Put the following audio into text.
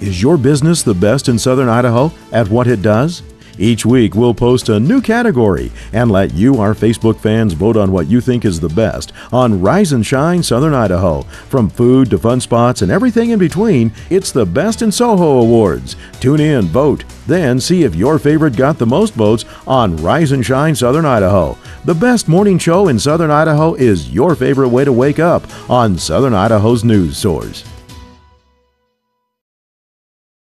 Is your business the best in Southern Idaho at what it does? Each week, we'll post a new category and let you, our Facebook fans, vote on what you think is the best on Rise and Shine Southern Idaho. From food to fun spots and everything in between, it's the Best in Soho Awards. Tune in, vote, then see if your favorite got the most votes on Rise and Shine Southern Idaho. The best morning show in Southern Idaho is your favorite way to wake up on Southern Idaho's news source.